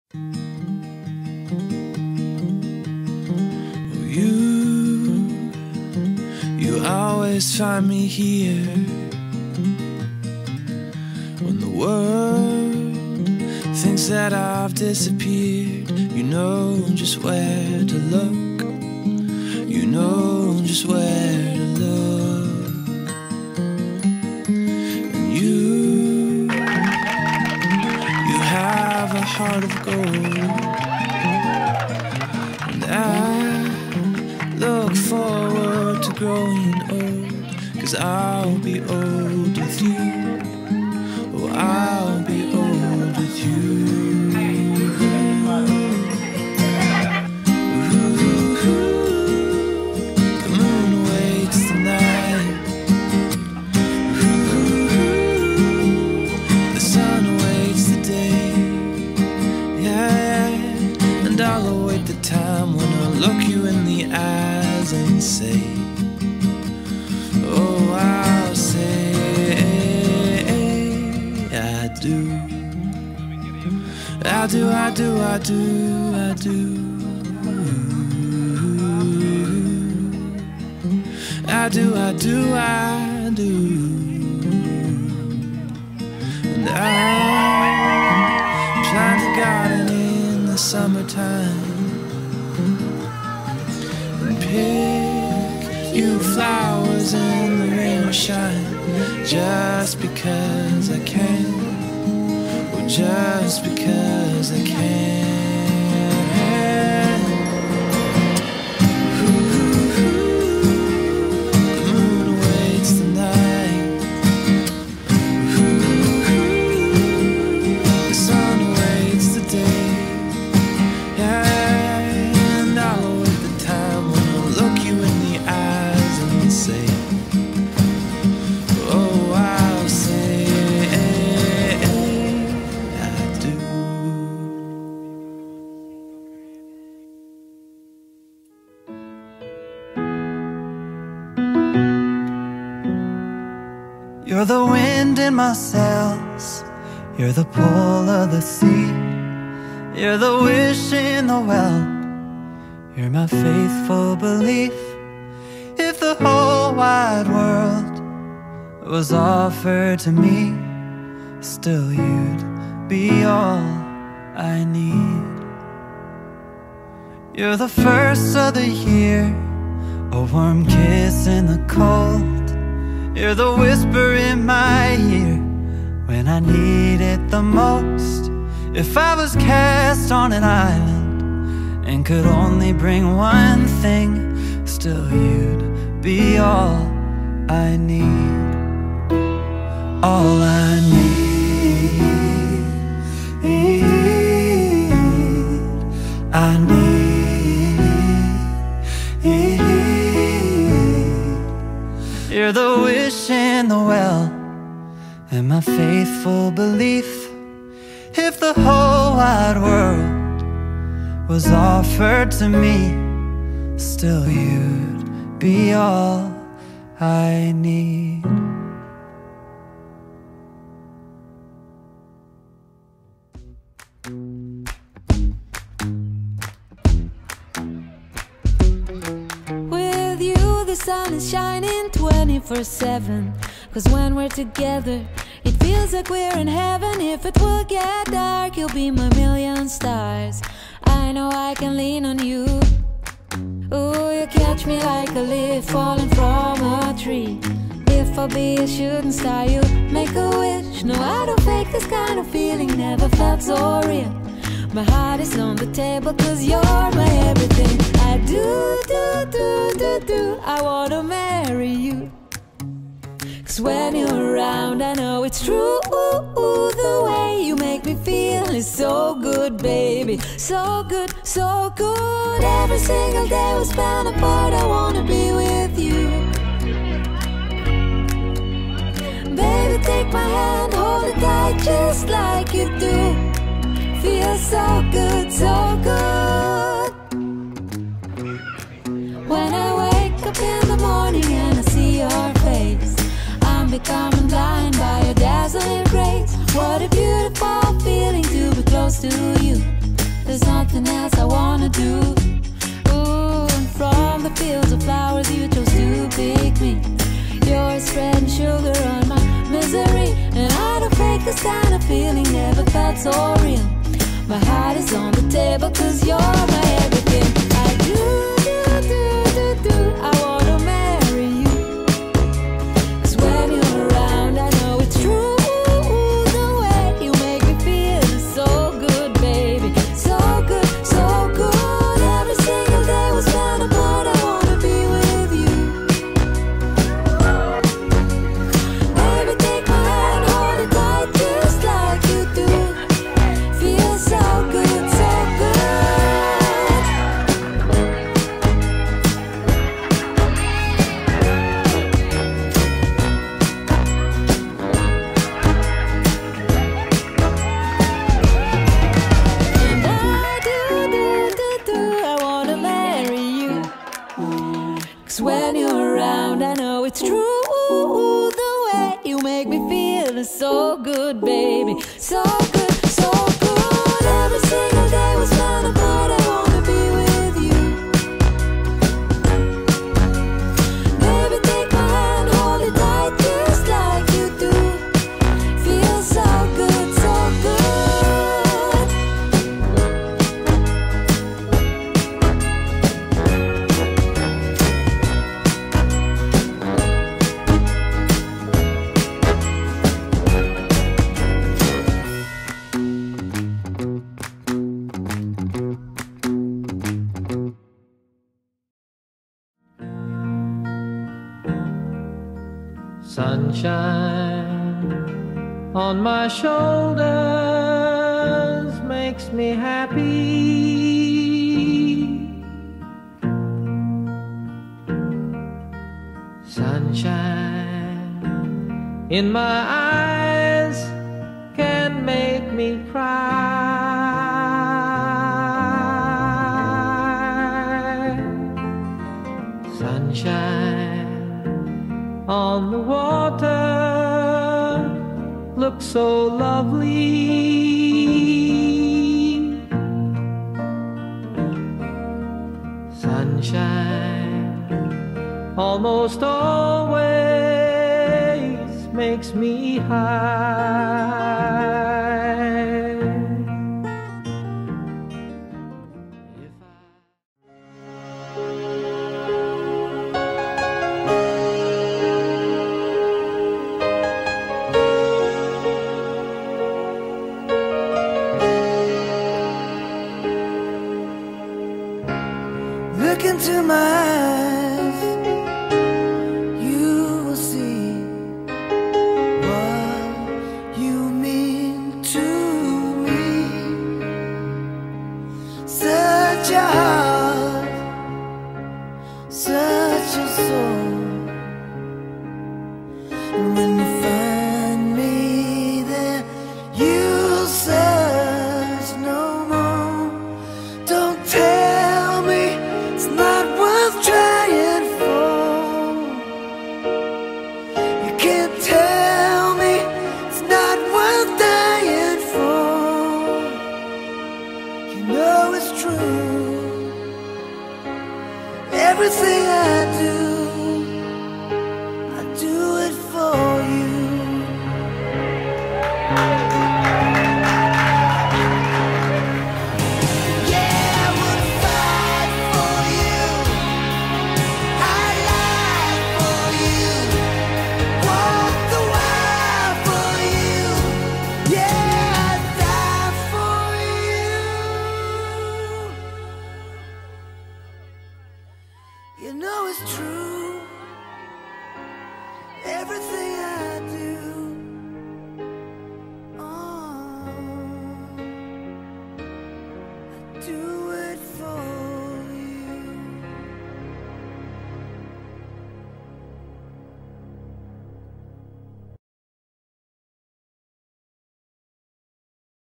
You always find me here when the world thinks that I've disappeared. You know just where to look. You know just where to look. And you have a heart of gold. And I look forward to growing old, 'cause I'll be old with you. Oh, I'll be old with you. The moon waits the night. The sun awaits the day. Yeah, and I'll await the time when I'll look you in the eyes and say, oh, I'll say I do. I do, I do, I do, I do. I do, I do, I do. And I plant a garden in the summertime and pick you flowers in the rain or shine, just because I can, or just because I can. The moon awaits the night. The sun awaits the day. Yeah, and I'll await the time when I'll look you in the eyes and say, oh, I'll say I do. You're the wind in my sails, you're the pull of the sea, you're the wish in the well, you're my faithful belief. If the whole wide world was offered to me, still you'd be all I need. You're the first of the year, a warm kiss in the cold. You're the whisper in my ear when I need it the most. If I was cast on an island and could only bring one thing, still you'd be all I need. All I need, I need. You're the wish in the well and my faithful belief. If the whole wide world was offered to me, still you'd be all I need. With you the sun is shining 24/7, 'cause when we're together it feels like we're in heaven. If it will get dark, you'll be my million stars. I know I can lean on you. Ooh, you catch me like a leaf falling from a tree. If I'll be a shooting star, you make a wish. No, I don't fake this kind of feeling, never felt so real. My heart is on the table 'cause you're my everything. I do, I wanna marry you. 'Cause when you're around, I know it's true. The way you make me feel is so good, baby. So good, so good. Every single day we spend apart, I wanna be with you. Baby, take my hand, hold it tight just like you do. Feels so good, so good. When I wake up in the morning and I see your face, I'm becoming blind by your dazzling grace. What a beautiful feeling to be close to you. there's nothing else I wanna do. Ooh, and from the fields of flowers you chose to pick me. You're spreading sugar on my misery, and I don't fake this kind of feeling, never felt so real. My heart is on the table 'cause you're my everything. I do, I wanna marry you. 'Cause when you're around I know it's true. The way you make me feel is so good, baby. So good, so good. Every single day we spend apart, I wanna be with you. Baby, take my hand, hold it tight just like you do. Feels so good, so good. And I do, I wanna marry you. 'Cause when you're around I know it's true. The way you make me feel is so good, baby. So good, so good. Every single day we spend apart, I wanna be with you. Baby, take my hand, hold it tight just like you do. Feels so good, so good. Sunshine on my shoulders makes me happy. Sunshine in my eyes can make me cry. Sunshine on the water looks so lovely. Sunshine almost always makes me high. Look into my eyes, you will see what you mean to me. Such a heart, such a soul. And when you find me there, you'll search no more. Don't tell me it's not worth trying for. You can't tell me it's not worth dying for. You know it's true. Everything I do it for you. Yeah, I would fight for you. I lie for you. Walk the wire for you. Yeah, I die for you. You know it's true. Everything